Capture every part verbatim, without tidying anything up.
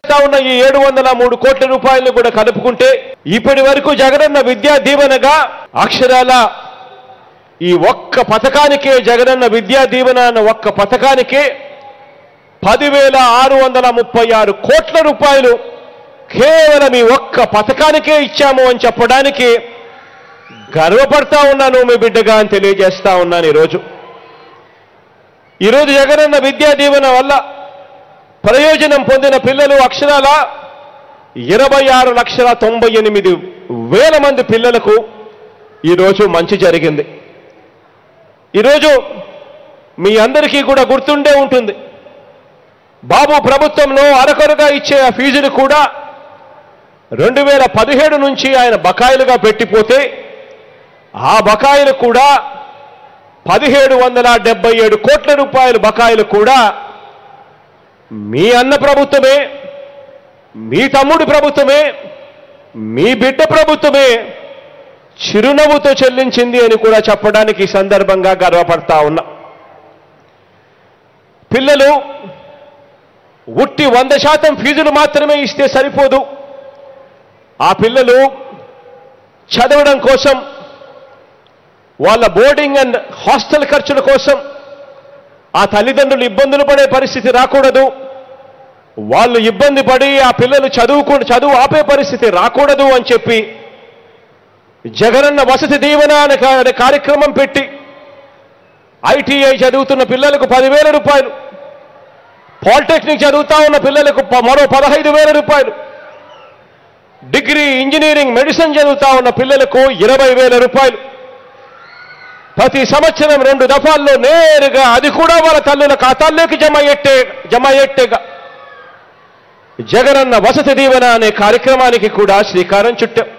ఉన్న ఈ ఏడు వందల మూడు కోట్ల రూపాయలు కూడా కలుపుకుంటే ఇప్పటి వరకు జగనన్న విద్యా దీవెనగా అక్షరాల ఈ ఒక్క పథకానికే జగనన్న విద్యా దీవెన అన్న ఒక్క పథకానికే పదివేల ఆరు వందల ముప్పై ఆరు కోట్ల రూపాయలు కేవలం ఈ ఒక్క పథకానికే ఇచ్చాము అని చెప్పడానికి గర్వపడతా ఉన్నాను మీ బిడ్డగా అని తెలియజేస్తా ఉన్నాను. ఈరోజు ఈరోజు జగనన్న విద్యా దీవెన వల్ల ప్రయోజనం పొందిన పిల్లలు అక్షరాల ఇరవై ఆరు లక్షల తొంభై ఎనిమిది వేల మంది పిల్లలకు ఈరోజు మంచి జరిగింది. ఈరోజు మీ అందరికీ కూడా గుర్తుండే ఉంటుంది, బాబు ప్రభుత్వంలో అరకొరగా ఇచ్చే ఆ ఫీజులు కూడా రెండు వేల పదిహేడు నుంచి ఆయన బకాయిలుగా పెట్టిపోతే ఆ బకాయిలు కూడా పదిహేడు వందల డెబ్బై ఏడు కోట్ల రూపాయల బకాయిలు కూడా మీ అన్న ప్రభుత్వమే, మీ తమ్ముడి ప్రభుత్వమే, మీ బిడ్డ ప్రభుత్వమే చిరునవ్వుతో చెల్లించింది అని కూడా చెప్పడానికి ఈ సందర్భంగా గర్వపడతా ఉన్నా. పిల్లలు ఉట్టి వంద శాతం ఫీజులు మాత్రమే ఇస్తే సరిపోదు. ఆ పిల్లలు చదవడం కోసం, వాళ్ళ బోర్డింగ్ అండ్ హాస్టల్ ఖర్చుల కోసం ఆ తల్లిదండ్రులు ఇబ్బందులు పడే పరిస్థితి రాకూడదు. వాళ్ళు ఇబ్బంది పడి ఆ పిల్లలు చదువుకు చదువు ఆపే పరిస్థితి రాకూడదు అని చెప్పి జగనన్న వసతి దీవెన అనే కార్యక్రమం పెట్టి ఐటీఐ చదువుతున్న పిల్లలకు పదివేల రూపాయలు, పాలిటెక్నిక్ చదువుతా ఉన్న పిల్లలకు మరో పదహైదు వేల రూపాయలు, డిగ్రీ ఇంజనీరింగ్ మెడిసిన్ చదువుతా ఉన్న పిల్లలకు ఇరవై వేల రూపాయలు ప్రతి సంవత్సరం రెండు దఫాల్లో నేరుగా అది కూడా వాళ్ళ తల్లుల ఖాతాల్లోకి జమ అయ్యేట్టే జమ అయ్యేట్టేగా జగనన్న వసతి దీవెన అనే కార్యక్రమానికి కూడా శ్రీకారం చుట్టాం.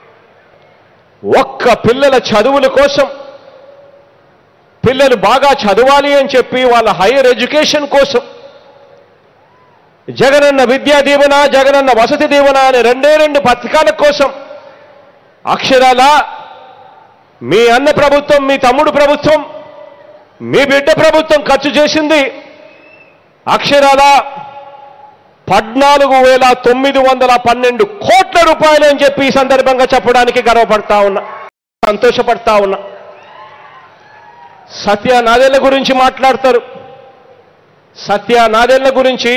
ఒక్క పిల్లల చదువుల కోసం, పిల్లలు బాగా చదవాలి అని చెప్పి వాళ్ళ హైయర్ ఎడ్యుకేషన్ కోసం జగనన్న విద్యా దీవెన, జగనన్న వసతి దీవెన అనే రెండే రెండు పథకాల కోసం అక్షరాల మీ అన్న ప్రభుత్వం, మీ తమ్ముడు ప్రభుత్వం, మీ బిడ్డ ప్రభుత్వం ఖర్చు చేసింది అక్షరాల పద్నాలుగు వేల తొమ్మిది వందల పన్నెండు కోట్ల రూపాయలు అని చెప్పి ఈ సందర్భంగా చెప్పడానికి గర్వపడతా ఉన్నా, సంతోషపడతా ఉన్నా. సత్య నాదెళ్ల గురించి మాట్లాడతారు. సత్య నాదెళ్ల గురించి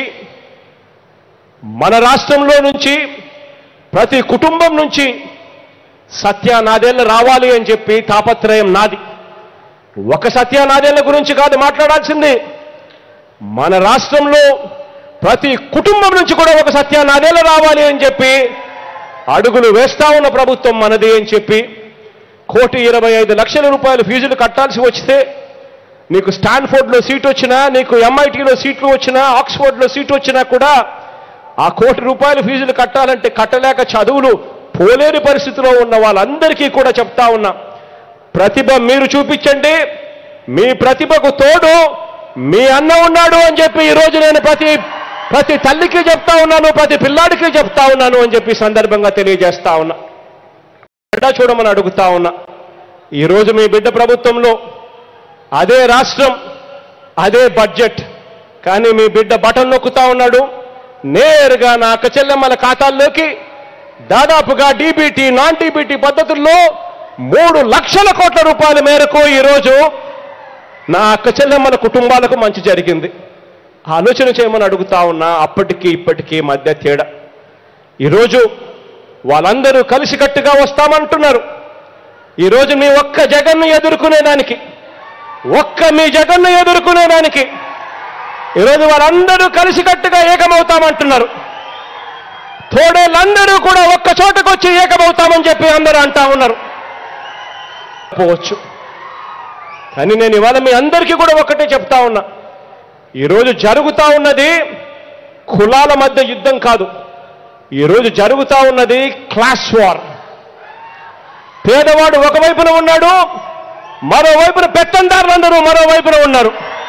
మన రాష్ట్రంలో నుంచి ప్రతి కుటుంబం నుంచి సత్య నాదెళ్ల రావాలి అని చెప్పి తాపత్రయం నాది. ఒక సత్య నాదెళ్ల గురించి కాదు మాట్లాడాల్సింది, మన రాష్ట్రంలో ప్రతి కుటుంబం నుంచి కూడా ఒక సత్య నాదెళ్ల రావాలి అని చెప్పి అడుగులు వేస్తా ఉన్న ప్రభుత్వం మనది అని చెప్పి కోటి ఇరవై ఐదు లక్షల రూపాయల ఫీజులు కట్టాల్సి వస్తే నీకు స్టాన్ఫోర్డ్లో సీట్ వచ్చినా, నీకు ఎంఐటీలో సీట్లు వచ్చినా, ఆక్స్ఫోర్డ్లో సీట్ వచ్చినా కూడా ఆ కోటి రూపాయల ఫీజులు కట్టాలంటే కట్టలేక చదువులు పోలేని పరిస్థితిలో ఉన్న వాళ్ళందరికీ కూడా చెప్తా ఉన్నా, ప్రతిభ మీరు చూపించండి, మీ ప్రతిభకు తోడు మీ అన్న ఉన్నాడు అని చెప్పి ఈరోజు నేను ప్రతి ప్రతి తల్లికి చెప్తా ఉన్నాను, ప్రతి పిల్లాడికి చెప్తా ఉన్నాను అని చెప్పి సందర్భంగా తెలియజేస్తా ఉన్నా. బిడ్డ చూడమని అడుగుతా ఉన్నా. ఈరోజు మీ బిడ్డ ప్రభుత్వంలో అదే రాష్ట్రం, అదే బడ్జెట్, కానీ మీ బిడ్డ బటన్ నొక్కుతా ఉన్నాడు, నేరుగా నా అక్క చెల్లెమ్మల ఖాతాల్లోకి దాదాపుగా డీబీటీ, నాన్ డీబీటీ పద్ధతుల్లో మూడు లక్షల కోట్ల రూపాయల మేరకు ఈరోజు నా అక్క చెల్లెమ్మల కుటుంబాలకు మంచి జరిగింది. ఆలోచన చేయమని అడుగుతా ఉన్నా. అప్పటికీ ఇప్పటికీ మధ్య తేడా. ఈరోజు వాళ్ళందరూ కలిసికట్టుగా వస్తామంటున్నారు. ఈరోజు మీ ఒక్క జగన్ను ఎదుర్కొనేదానికి, ఒక్క మీ జగన్ను ఎదుర్కొనేదానికి ఈరోజు వాళ్ళందరూ కలిసికట్టుగా ఏకమవుతామంటున్నారు. తోడేళ్ళందరూ కూడా ఒక్క చోటకు వచ్చి ఏకమవుతామని చెప్పి అందరూ అంటా ఉన్నారు. పోవచ్చు, కానీ నేను ఇవాళ మీ అందరికీ కూడా ఒక్కటే చెప్తా ఉన్నా, ఈరోజు జరుగుతా ఉన్నది కులాల మధ్య యుద్ధం కాదు, ఈరోజు జరుగుతా ఉన్నది క్లాస్ వార్. పేదవాడు ఒకవైపున ఉన్నాడు, మరోవైపున పెత్తందారులందరూ మరోవైపున ఉన్నారు.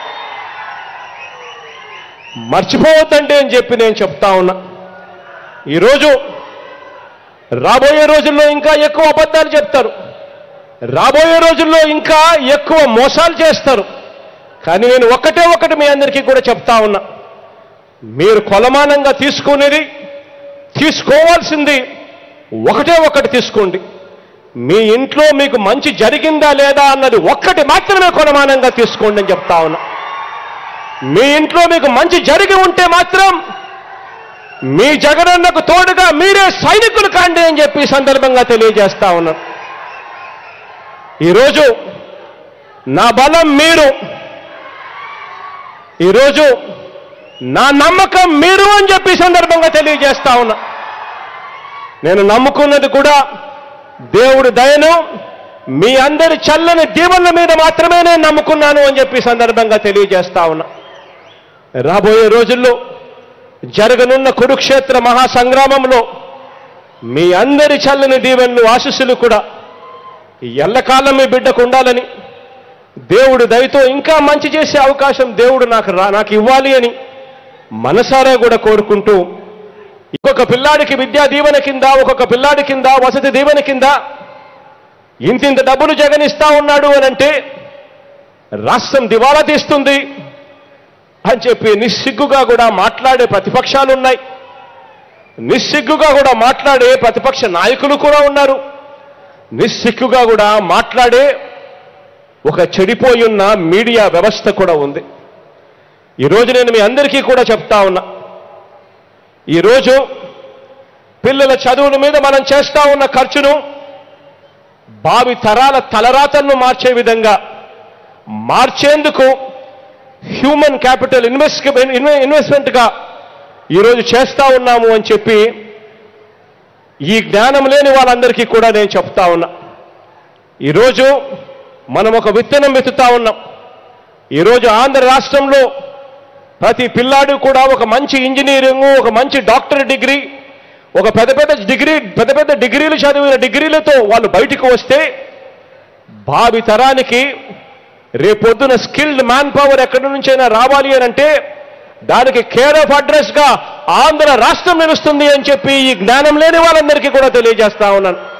మర్చిపోవద్దండి అని చెప్పి నేను చెప్తా ఉన్నా. ఈరోజు రాబోయే రోజుల్లో ఇంకా ఎక్కువ అబద్ధాలు చెప్తారు, రాబోయే రోజుల్లో ఇంకా ఎక్కువ మోసాలు చేస్తారు. కానీ నేను ఒక్కటే ఒకటి మీ అందరికీ కూడా చెప్తా ఉన్నా, మీరు కొలమానంగా తీసుకునేది తీసుకోవాల్సింది ఒకటే ఒకటి తీసుకోండి. మీ ఇంట్లో మీకు మంచి జరిగిందా లేదా అన్నది ఒక్కటి మాత్రమే కొలమానంగా తీసుకోండి అని చెప్తా ఉన్నా. మీ ఇంట్లో మీకు మంచి జరిగి ఉంటే మాత్రం మీ జగనన్నకు తోడుగా మీరే సైనికులు కాండి అని చెప్పి ఈ సందర్భంగా తెలియజేస్తా ఉన్నాను. ఈరోజు నా బలం మీరు, ఈరోజు నా నమ్మకం మీరు అని చెప్పి సందర్భంగా తెలియజేస్తా ఉన్నా. నేను నమ్ముకున్నది కూడా దేవుడి దయను, మీ అందరి చల్లని దీవెనల మీద మాత్రమే నేను నమ్ముకున్నాను అని చెప్పి సందర్భంగా తెలియజేస్తా ఉన్నా. రాబోయే రోజుల్లో జరగనున్న కురుక్షేత్ర మహాసంగ్రామంలో మీ అందరి చల్లని దీవెనలు, ఆశీస్సులు కూడా ఎల్లకాలం మీ బిడ్డకు ఉండాలని, దేవుడు దయతో ఇంకా మంచి చేసే అవకాశం దేవుడు నాకు రా నాకు ఇవ్వాలి అని మనసారా కూడా కోరుకుంటూ, ఒక్కొక్క పిల్లాడికి విద్యా దీవెన కింద, ఒక్కొక్క పిల్లాడి కింద వసతి దీవెన కింద ఇంతింత డబ్బులు జగనిస్తా ఉన్నాడు అని అంటే రాష్ట్రం దివాలా తీస్తుంది అని చెప్పి నిస్సిగ్గుగా కూడా మాట్లాడే ప్రతిపక్షాలు ఉన్నాయి. నిస్సిగ్గుగా కూడా మాట్లాడే ప్రతిపక్ష నాయకులు కూడా ఉన్నారు. నిస్సిగ్గుగా కూడా మాట్లాడే ఒక చెడిపోయి ఉన్న మీడియా వ్యవస్థ కూడా ఉంది. ఈరోజు నేను మీ అందరికీ కూడా చెప్తా ఉన్నా, ఈరోజు పిల్లల చదువుల మీద మనం చేస్తా ఉన్న ఖర్చును భావి తరాల తలరాతలను మార్చే విధంగా మార్చేందుకు హ్యూమన్ క్యాపిటల్ ఇన్వెస్ట్ ఇన్వెస్ట్మెంట్గా ఈరోజు చేస్తా ఉన్నాము అని చెప్పి ఈ జ్ఞానం లేని వాళ్ళందరికీ కూడా నేను చెప్తా ఉన్నా. ఈరోజు మనం ఒక విత్తనం వెతుకుతా ఉన్నాం. ఈరోజు ఆంధ్ర రాష్ట్రంలో ప్రతి పిల్లాడు కూడా ఒక మంచి ఇంజనీరింగ్, ఒక మంచి డాక్టర్ డిగ్రీ, ఒక పెద్ద పెద్ద డిగ్రీ పెద్ద పెద్ద డిగ్రీలు చదివిన డిగ్రీలతో వాళ్ళు బయటకు వస్తే భావి తరానికి రేపొద్దున స్కిల్డ్ మ్యాన్ పవర్ ఎక్కడి నుంచైనా రావాలి అని అంటే దానికి కేర్ ఆఫ్ అడ్రస్గా ఆంధ్ర రాష్ట్రం నిలుస్తుంది అని చెప్పి ఈ జ్ఞానం లేని వాళ్ళందరికీ కూడా తెలియజేస్తా ఉన్నాను.